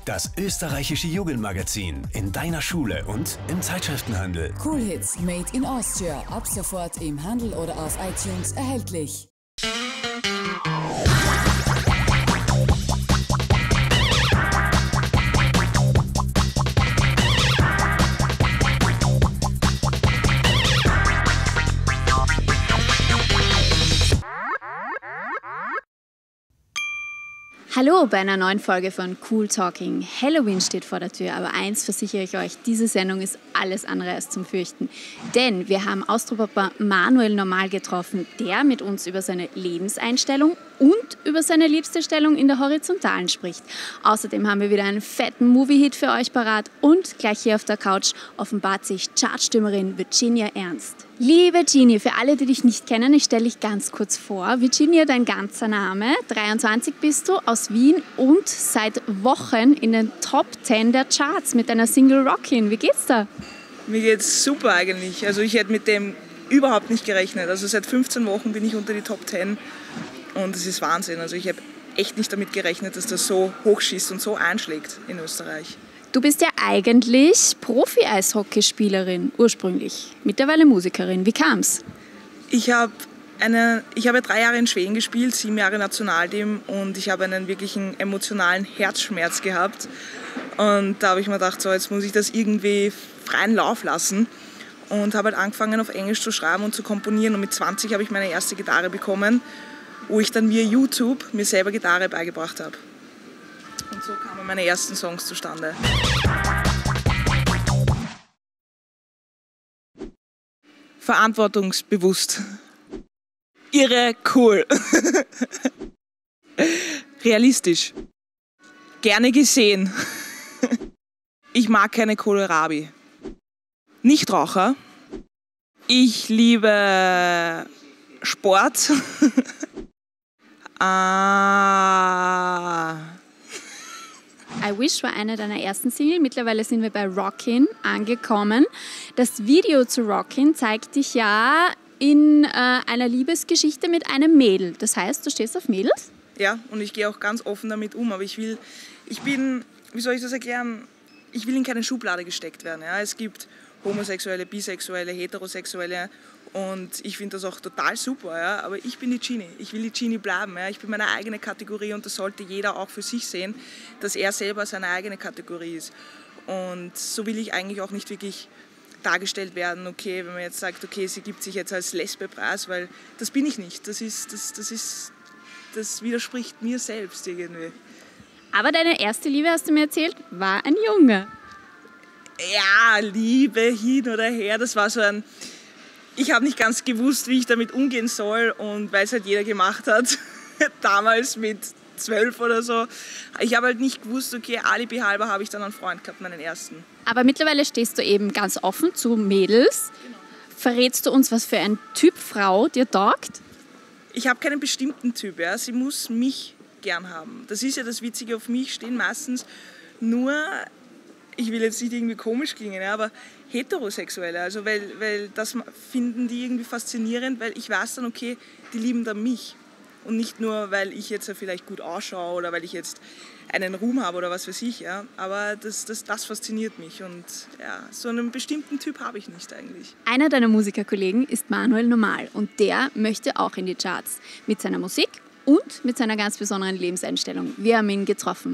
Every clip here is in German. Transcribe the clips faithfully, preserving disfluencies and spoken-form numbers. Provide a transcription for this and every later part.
Das österreichische Jugendmagazin in deiner Schule und im Zeitschriftenhandel. Cool Hits Made in Austria. Ab sofort im Handel oder auf iTunes erhältlich. Hallo bei einer neuen Folge von Cool Talking. Halloween steht vor der Tür, aber eins versichere ich euch, diese Sendung ist alles andere als zum Fürchten. Denn wir haben Austropapa Manuel Normal getroffen, der mit uns über seine Lebenseinstellung und über seine liebste Stellung in der Horizontalen spricht. Außerdem haben wir wieder einen fetten Movie-Hit für euch parat und gleich hier auf der Couch offenbart sich Chartstürmerin Virginia Ernst. Liebe Gini, für alle, die dich nicht kennen, ich stelle dich ganz kurz vor. Virginia, dein ganzer Name, dreiundzwanzig bist du, aus Wien und seit Wochen in den Top zehn der Charts mit deiner Single Rockin'. Wie geht's da? Mir geht's super eigentlich. Also ich hätte mit dem überhaupt nicht gerechnet. Also seit fünfzehn Wochen bin ich unter die Top zehn und es ist Wahnsinn. Also ich habe echt nicht damit gerechnet, dass das so hochschießt und so einschlägt in Österreich. Du bist ja eigentlich Profi-Eishockeyspielerin ursprünglich, mittlerweile Musikerin. Wie kam's? Ich habe eine, ich habe drei Jahre in Schweden gespielt, sieben Jahre Nationalteam und ich habe einen wirklichen emotionalen Herzschmerz gehabt. Und da habe ich mir gedacht, so jetzt muss ich das irgendwie freien Lauf lassen und habe halt angefangen auf Englisch zu schreiben und zu komponieren. Und mit zwanzig habe ich meine erste Gitarre bekommen, wo ich dann via YouTube mir selber Gitarre beigebracht habe. Und so kamen meine ersten Songs zustande. Verantwortungsbewusst. Irre cool. Realistisch. Gerne gesehen. Ich mag keine Kohlrabi. Nichtraucher. Ich liebe Sport. ah... I Wish war eine deiner ersten Single. Mittlerweile sind wir bei Rockin' angekommen. Das Video zu Rockin' zeigt dich ja in äh, einer Liebesgeschichte mit einem Mädel. Das heißt, du stehst auf Mädels? Ja, und ich gehe auch ganz offen damit um. Aber ich will, ich bin, wie soll ich das erklären? Ich will in keine Schublade gesteckt werden. Ja? Es gibt Homosexuelle, Bisexuelle, Heterosexuelle. Und ich finde das auch total super, ja? Aber ich bin die Gini, ich will die Gini bleiben. Ja? Ich bin meine eigene Kategorie und das sollte jeder auch für sich sehen, dass er selber seine eigene Kategorie ist. Und so will ich eigentlich auch nicht wirklich dargestellt werden, okay, wenn man jetzt sagt, okay, sie gibt sich jetzt als Lesbe preis, weil das bin ich nicht, das, ist, das, das, ist, das widerspricht mir selbst irgendwie. Aber deine erste Liebe, hast du mir erzählt, war ein Junge. Ja, Liebe hin oder her, das war so ein... Ich habe nicht ganz gewusst, wie ich damit umgehen soll und weil es halt jeder gemacht hat, damals mit zwölf oder so. Ich habe halt nicht gewusst, okay, alibi halber habe ich dann einen Freund gehabt, meinen ersten. Aber mittlerweile stehst du eben ganz offen zu Mädels. Genau. Verrätst du uns, was für ein Typ Frau dir taugt? Ich habe keinen bestimmten Typ, ja. Sie muss mich gern haben. Das ist ja das Witzige, auf mich stehen meistens nur... Ich will jetzt nicht irgendwie komisch klingen, aber Heterosexuelle, also weil, weil das finden die irgendwie faszinierend, weil ich weiß dann, okay, die lieben dann mich und nicht nur, weil ich jetzt vielleicht gut ausschaue oder weil ich jetzt einen Ruhm habe oder was weiß ich, ja, aber das, das, das fasziniert mich und ja, so einen bestimmten Typ habe ich nicht eigentlich. Einer deiner Musikerkollegen ist Manuel Normal und der möchte auch in die Charts mit seiner Musik und mit seiner ganz besonderen Lebenseinstellung. Wir haben ihn getroffen.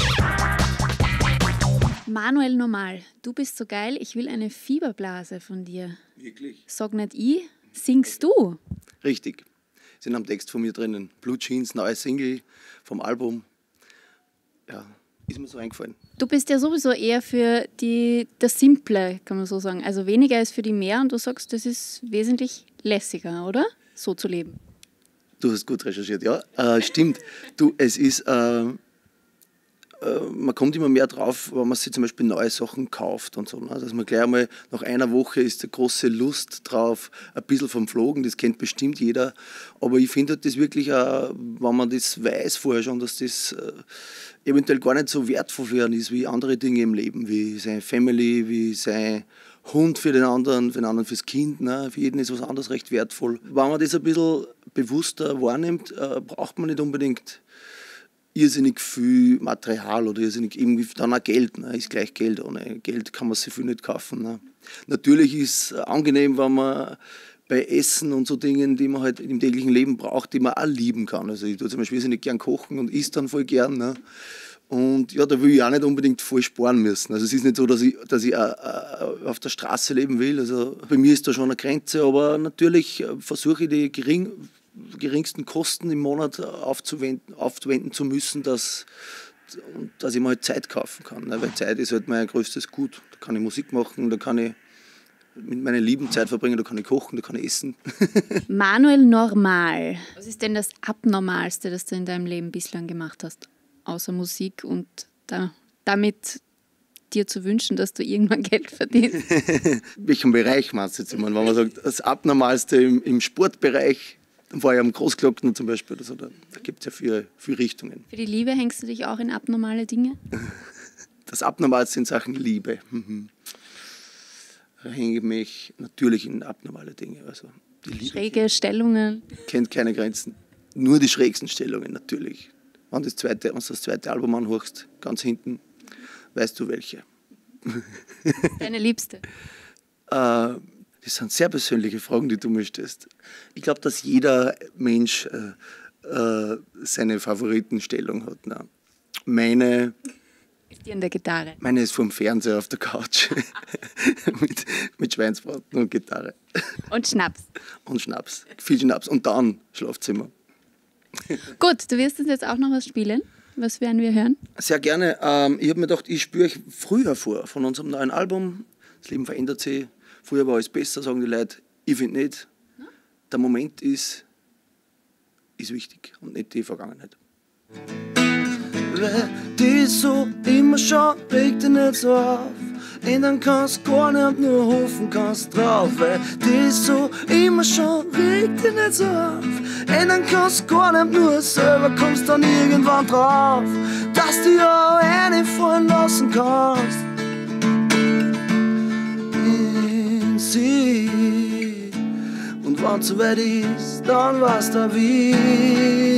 Manuel Normal, du bist so geil, ich will eine Fieberblase von dir. Wirklich? Sag nicht ich, singst du? Richtig, sind am Text von mir drinnen. Blue Jeans, neue Single vom Album. Ja, ist mir so eingefallen. Du bist ja sowieso eher für die, das Simple, kann man so sagen. Also weniger ist für die mehr und du sagst, das ist wesentlich lässiger, oder? So zu leben. Du hast gut recherchiert, ja, äh, stimmt. Du, es ist... Äh, Man kommt immer mehr drauf, wenn man sich zum Beispiel neue Sachen kauft und so. Ne? Dass man gleich einmal nach einer Woche ist eine große Lust drauf, ein bisschen vom Flogen, das kennt bestimmt jeder. Aber ich finde das wirklich, auch, wenn man das weiß vorher schon, dass das eventuell gar nicht so wertvoll für einen ist wie andere Dinge im Leben, wie seine Family, wie sein Hund für den anderen, für den anderen fürs Kind. Ne? Für jeden ist was anderes recht wertvoll. Wenn man das ein bisschen bewusster wahrnimmt, braucht man nicht unbedingt irrsinnig viel Material oder irrsinnig irgendwie dann auch Geld. Ne? Ist gleich Geld. Ohne Geld kann man sich viel nicht kaufen. Ne? Natürlich ist es angenehm, wenn man bei Essen und so Dingen, die man halt im täglichen Leben braucht, die man auch lieben kann. Also ich tue zum Beispiel irrsinnig gern kochen und esse dann voll gern. Ne? Und ja, da will ich auch nicht unbedingt voll sparen müssen. Also es ist nicht so, dass ich, dass ich äh, äh, auf der Straße leben will. Also bei mir ist da schon eine Grenze, aber natürlich versuche ich die gering, geringsten Kosten im Monat aufzuwenden, aufzuwenden zu müssen, dass, dass ich mir halt Zeit kaufen kann. Ne? Weil Zeit ist halt mein größtes Gut. Da kann ich Musik machen, da kann ich mit meinen Lieben Zeit verbringen, da kann ich kochen, da kann ich essen. Manuel Normal. Was ist denn das Abnormalste, das du in deinem Leben bislang gemacht hast? Außer Musik und da, damit dir zu wünschen, dass du irgendwann Geld verdienst? Welchen Bereich meinst du jetzt? Wenn man sagt, das Abnormalste im, im Sportbereich, dann war ich am Großglockner zum Beispiel. Also da da gibt es ja viele, viele Richtungen. Für die Liebe hängst du dich auch in abnormale Dinge? Das Abnormalste in Sachen Liebe. Mhm. Da hänge ich mich natürlich in abnormale Dinge. Also die Liebe Schräge Stellungen? kennt keine Grenzen. Nur die schrägsten Stellungen natürlich. Wenn du das zweite, wenn du das zweite Album anhörst, ganz hinten, weißt du welche. Deine Liebste? Äh, das sind sehr persönliche Fragen, die du mir stellst. Ich glaube, dass jeder Mensch äh, äh, seine Favoritenstellung hat. Ne? Meine, Ist die an der Gitarre? meine ist vom Fernseher auf der Couch mit, mit Schweinsbraten und Gitarre. Und Schnaps. Und Schnaps. Viel Schnaps. Und dann Schlafzimmer. Gut, du wirst uns jetzt auch noch was spielen. Was werden wir hören? Sehr gerne. Ähm, ich habe mir gedacht, ich spüre euch früher vor von unserem neuen Album. Das Leben verändert sich. Früher war alles besser, sagen die Leute. Ich finde nicht. Der Moment ist, ist wichtig und nicht die Vergangenheit. Die so immer schon, reg dich nicht so auf. Ändern kannst gar nicht, nur hoffen kannst drauf. Weil die so immer schon, reg dich nicht so auf. Ändern kannst gar nicht, nur selber kommst dann irgendwann drauf, dass du ja eine fallen lassen kannst. In sie. Und wenn es soweit ist, dann weißt du wie.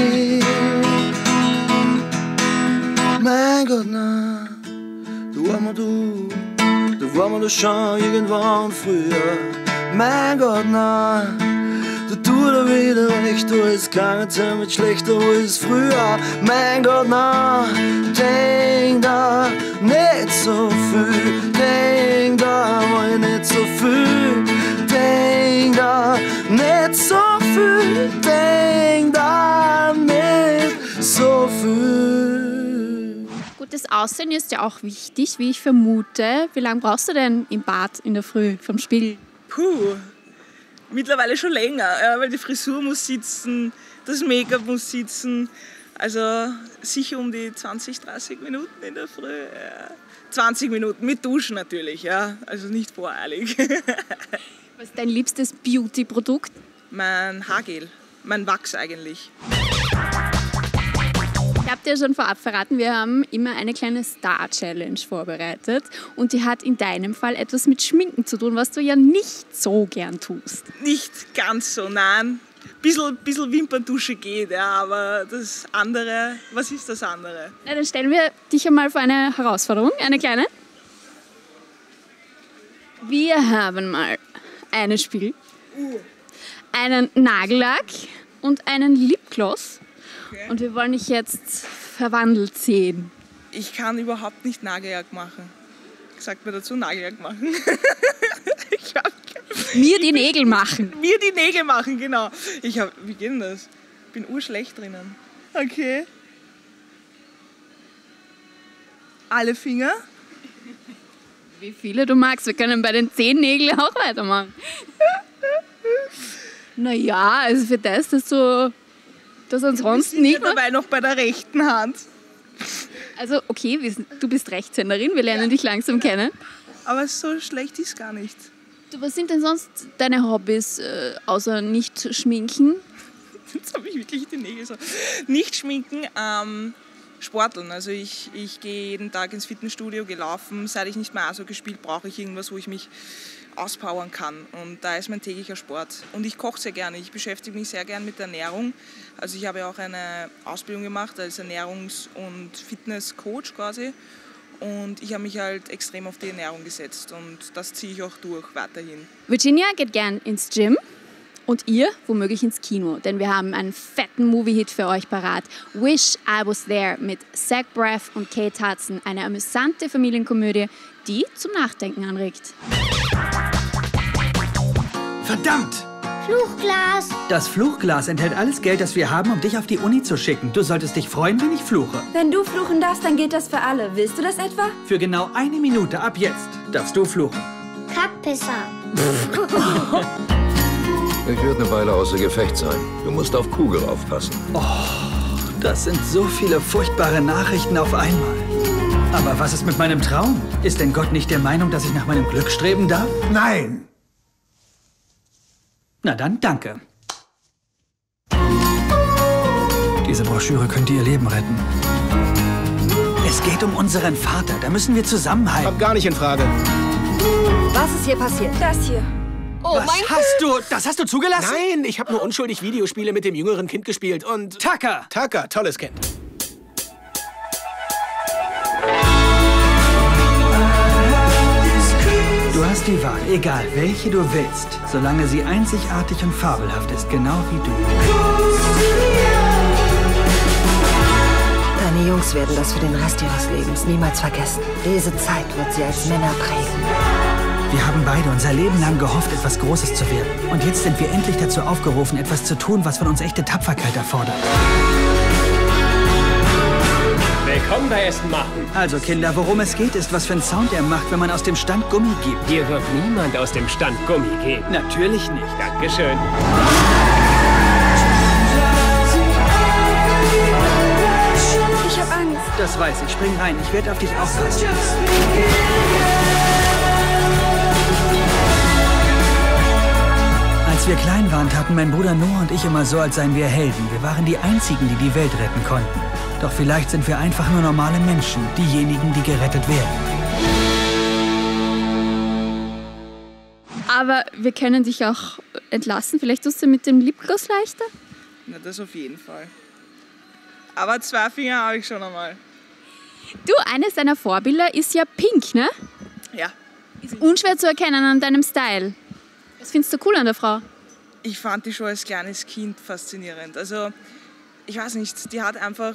Mein Gott, na, du armer du, du war mir doch schon irgendwann früher. Mein Gott, na, du tut er wieder recht, du ist keine Zeit mit schlechter als früher. Mein Gott, na, denk da nicht so viel, denk da mal nicht so viel, denk da nicht so viel, denk da nicht so viel. Gutes Aussehen ist ja auch wichtig, wie ich vermute. Wie lange brauchst du denn im Bad in der Früh vom Spiel? Puh, mittlerweile schon länger, ja, weil die Frisur muss sitzen, das Make-up muss sitzen. Also sicher um die zwanzig, dreißig Minuten in der Früh. Ja. zwanzig Minuten mit Duschen natürlich, ja, also nicht voreilig. Was ist dein liebstes Beauty-Produkt? Mein Haargel, mein Wachs eigentlich. Ich habe dir schon vorab verraten, wir haben immer eine kleine Star-Challenge vorbereitet und die hat in deinem Fall etwas mit Schminken zu tun, was du ja nicht so gern tust. Nicht ganz so, nein. Bisschen, bisschen Wimperndusche geht, ja, aber das andere, was ist das andere? Na, dann stellen wir dich einmal vor eine Herausforderung, eine kleine. Wir haben mal ein Spiel, einen Nagellack und einen Lipgloss. Okay. Und wir wollen dich jetzt verwandelt sehen. Ich kann überhaupt nicht Nagellack machen. Sagt mir dazu, Nagellack machen. ich hab, Mir die Nägel machen. Mir die Nägel machen, genau. Ich hab, wie geht denn das? Ich bin urschlecht drinnen. Okay. Alle Finger. Wie viele du magst. Wir können bei den zehn Nägeln auch weitermachen. Naja, also für das, dass du das ansonsten Wir nicht sind ja dabei noch bei der rechten Hand. Also okay, wir sind, du bist Rechtshänderin, wir lernen ja. dich langsam kennen. Aber so schlecht ist gar nicht. Du, was sind denn sonst deine Hobbys, äh, außer nicht schminken? Jetzt habe ich wirklich die Nägel so. Nicht schminken, ähm, Sporteln. Also ich, ich gehe jeden Tag ins Fitnessstudio, gehe laufen. Seit ich nicht mehr Eishockey spiele, brauche ich irgendwas, wo ich mich auspowern kann. Und da ist mein täglicher Sport. Und ich koche sehr gerne. Ich beschäftige mich sehr gerne mit der Ernährung. Also ich habe ja auch eine Ausbildung gemacht als Ernährungs- und Fitnesscoach quasi. Und ich habe mich halt extrem auf die Ernährung gesetzt. Und das ziehe ich auch durch weiterhin. Virginia geht gern ins Gym. Und ihr womöglich ins Kino, denn wir haben einen fetten Movie-Hit für euch parat. Wish I Was There mit Zach Braff und Kate Hudson. Eine amüsante Familienkomödie, die zum Nachdenken anregt. Verdammt! Fluchglas. Das Fluchglas enthält alles Geld, das wir haben, um dich auf die Uni zu schicken. Du solltest dich freuen, wenn ich fluche. Wenn du fluchen darfst, dann gilt das für alle. Willst du das etwa? Für genau eine Minute ab jetzt darfst du fluchen. Kackpisser. Ich werde eine Weile außer Gefecht sein. Du musst auf Kugel aufpassen. Oh, das sind so viele furchtbare Nachrichten auf einmal. Aber was ist mit meinem Traum? Ist denn Gott nicht der Meinung, dass ich nach meinem Glück streben darf? Nein! Na dann, danke. Diese Broschüre könnte ihr Leben retten. Es geht um unseren Vater. Da müssen wir zusammenhalten. Kommt gar nicht in Frage. Was ist hier passiert? Das hier. Oh Was mein hast du? Das hast du zugelassen? Nein, ich habe nur unschuldig Videospiele mit dem jüngeren Kind gespielt und... Tucker! Tucker, tolles Kind. Du hast die Wahl, egal welche du willst, solange sie einzigartig und fabelhaft ist, genau wie du. Deine Jungs werden das für den Rest ihres Lebens niemals vergessen. Diese Zeit wird sie als Männer prägen. Wir haben beide unser Leben lang gehofft, etwas Großes zu werden. Und jetzt sind wir endlich dazu aufgerufen, etwas zu tun, was von uns echte Tapferkeit erfordert. Willkommen bei Aston Martin. Also Kinder, worum es geht, ist, was für einen Sound er macht, wenn man aus dem Stand Gummi gibt. Hier wird niemand aus dem Stand Gummi geben. Natürlich nicht. Dankeschön. Ich hab Angst. Das weiß ich. Spring rein. Ich werde auf dich aufpassen. Als wir klein waren, taten mein Bruder Noah und ich immer so, als seien wir Helden. Wir waren die Einzigen, die die Welt retten konnten. Doch vielleicht sind wir einfach nur normale Menschen, diejenigen, die gerettet werden. Aber wir können dich auch entlassen. Vielleicht tust du mit dem Lipgloss leichter? Na, das auf jeden Fall. Aber zwei Finger habe ich schon einmal. Du, eines deiner Vorbilder ist ja Pink, ne? Ja. Ist unschwer zu erkennen an deinem Style. Was findest du cool an der Frau? Ich fand die schon als kleines Kind faszinierend. Also, ich weiß nicht, die hat einfach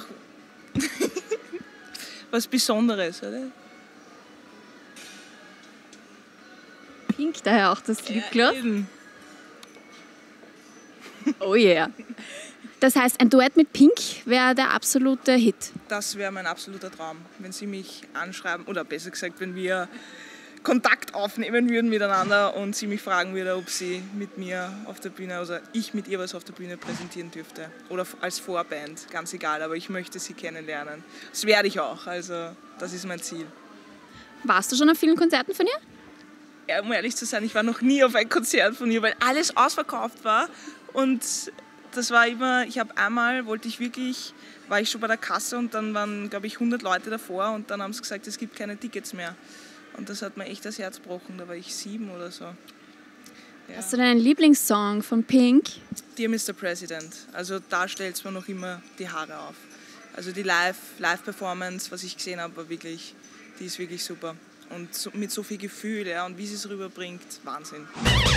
was Besonderes, oder? Pink, daher auch das Lipgloss. Ja, eben. Oh yeah. Das heißt, ein Duett mit Pink wäre der absolute Hit. Das wäre mein absoluter Traum, wenn sie mich anschreiben, oder besser gesagt, wenn wir Kontakt aufnehmen würden miteinander und sie mich fragen würde, ob sie mit mir auf der Bühne, also ich mit ihr was auf der Bühne präsentieren dürfte. Oder als Vorband, ganz egal, aber ich möchte sie kennenlernen. Das werde ich auch, also das ist mein Ziel. Warst du schon auf vielen Konzerten von ihr? Ja, um ehrlich zu sein, ich war noch nie auf ein Konzert von ihr, weil alles ausverkauft war. Und das war immer, ich habe einmal, wollte ich wirklich, war ich schon bei der Kasse und dann waren, glaube ich, hundert Leute davor und dann haben sie gesagt, es gibt keine Tickets mehr. Und das hat mir echt das Herz gebrochen, da war ich sieben oder so. Ja. Hast du deinen Lieblingssong von Pink? Dear Mister President, also da stellt es mir noch immer die Haare auf. Also die Live, Live-Performance, was ich gesehen habe, war wirklich, die ist wirklich super. Und so, mit so viel Gefühl, ja, und wie sie es rüberbringt, Wahnsinn.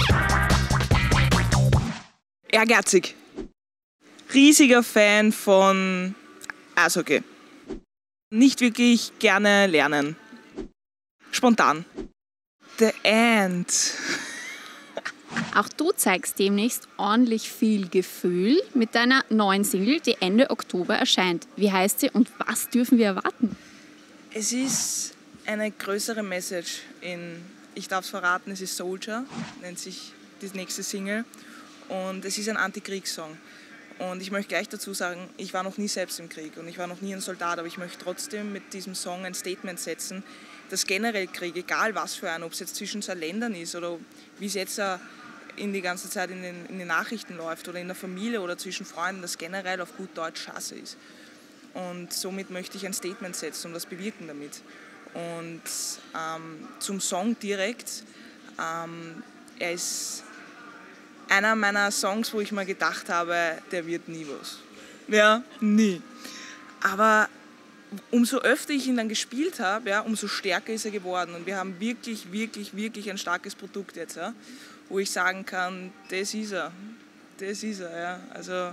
Ehrgeizig. Riesiger Fan von Eishockey. Nicht wirklich gerne lernen. Spontan. The End. Auch du zeigst demnächst ordentlich viel Gefühl mit deiner neuen Single, die Ende Oktober erscheint. Wie heißt sie und was dürfen wir erwarten? Es ist eine größere Message in, ich darf es verraten, es ist Soldier, nennt sich die nächste Single. Und es ist ein Antikriegssong. Und ich möchte gleich dazu sagen, ich war noch nie selbst im Krieg und ich war noch nie ein Soldat, aber ich möchte trotzdem mit diesem Song ein Statement setzen, dass generell Krieg, egal was für ein, ob es jetzt zwischen zwei Ländern ist oder wie es jetzt in die ganze Zeit in den, in den Nachrichten läuft oder in der Familie oder zwischen Freunden, dass generell auf gut Deutsch Scheiße ist. und somit möchte ich ein Statement setzen und was bewirken damit. Und ähm, zum Song direkt, ähm, er ist einer meiner Songs, wo ich mal gedacht habe, der wird nie was. Ja, nie. Aber umso öfter ich ihn dann gespielt habe, ja, umso stärker ist er geworden. Und wir haben wirklich, wirklich, wirklich ein starkes Produkt jetzt, ja, wo ich sagen kann, das ist er. Das ist er, ja. Also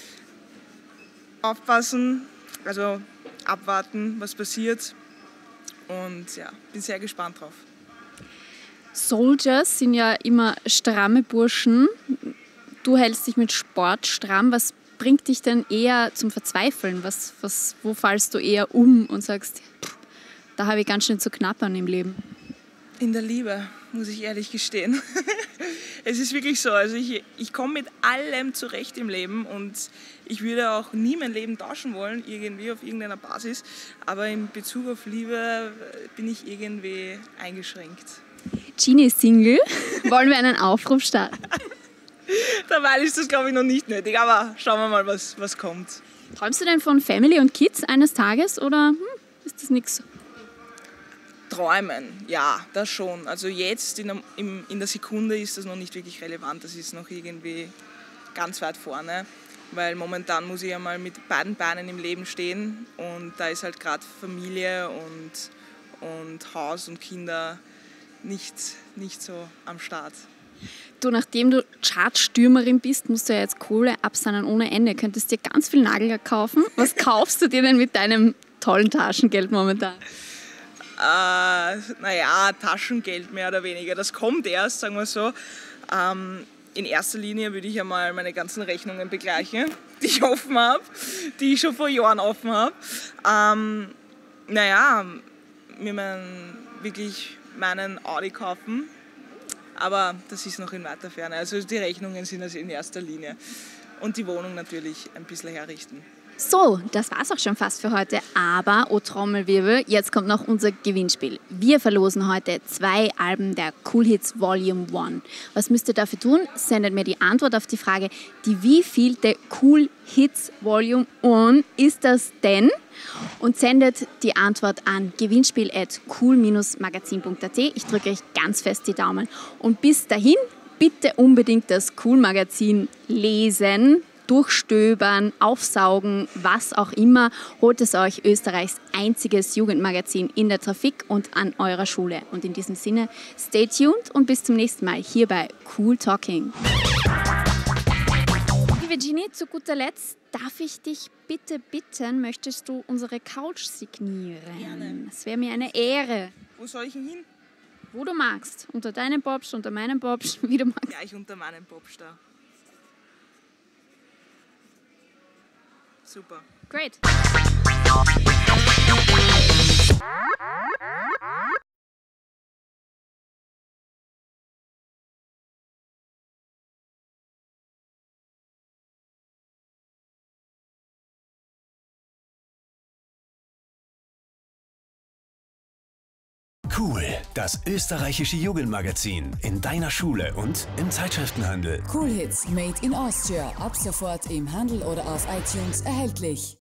aufpassen, also abwarten, was passiert. Und ja, bin sehr gespannt drauf. Soldiers sind ja immer stramme Burschen. Du hältst dich mit Sport stramm. Was bringt dich denn eher zum Verzweifeln? Was, was, wo fallst du eher um und sagst, da habe ich ganz schön zu knappern im Leben? In der Liebe, muss ich ehrlich gestehen. Es ist wirklich so, also ich, ich komme mit allem zurecht im Leben und ich würde auch nie mein Leben tauschen wollen, irgendwie auf irgendeiner Basis. Aber in Bezug auf Liebe bin ich irgendwie eingeschränkt. Genie ist Single. Wollen wir einen Aufruf starten? Dabei ist das, glaube ich, noch nicht nötig, aber schauen wir mal, was, was kommt. Träumst du denn von Family und Kids eines Tages oder hm, ist das nichts? Träumen, ja, das schon. Also jetzt in der, im, in der Sekunde ist das noch nicht wirklich relevant, das ist noch irgendwie ganz weit vorne, weil momentan muss ich ja mal mit beiden Beinen im Leben stehen und da ist halt gerade Familie und, und Haus und Kinder nicht, nicht so am Start. Du, nachdem du Chartstürmerin bist, musst du ja jetzt Kohle absahnen ohne Ende. Könntest dir ganz viel Nagellack kaufen. Was kaufst du dir denn mit deinem tollen Taschengeld momentan? Äh, naja, Taschengeld mehr oder weniger. Das kommt erst, sagen wir so. Ähm, in erster Linie würde ich einmal meine ganzen Rechnungen begleichen, die ich offen habe, die ich schon vor Jahren offen habe. Ähm, naja, mir meinen, wirklich meinen Audi kaufen. Aber das ist noch in weiter Ferne. Also die Rechnungen sind also in erster Linie. Und die Wohnung natürlich ein bisschen herrichten. So, das war's auch schon fast für heute. Aber, oh Trommelwirbel, jetzt kommt noch unser Gewinnspiel. Wir verlosen heute zwei Alben der Cool Hits Volume eins. Was müsst ihr dafür tun? Sendet mir die Antwort auf die Frage, die wievielte Cool Hits Volume eins ist das denn? Und sendet die Antwort an gewinnspiel at cool magazin punkt at. Ich drücke euch ganz fest die Daumen. Und bis dahin, bitte unbedingt das Cool Magazin lesen, durchstöbern, aufsaugen, was auch immer. Holt es euch, Österreichs einziges Jugendmagazin in der Trafik und an eurer Schule. Und in diesem Sinne, stay tuned und bis zum nächsten Mal hier bei Cool Talking. Liebe Genie, zu guter Letzt darf ich dich bitte bitten, möchtest du unsere Couch signieren? Gerne. Es wäre mir eine Ehre. Wo soll ich denn hin? Wo du magst. Unter deinem Bobst, unter meinem Bobst, wie du magst. Gleich unter meinem Bobst da. Super. Great. Cool, das österreichische Jugendmagazin in deiner Schule und im Zeitschriftenhandel. Cool Hits Made in Austria. Ab sofort im Handel oder auf iTunes erhältlich.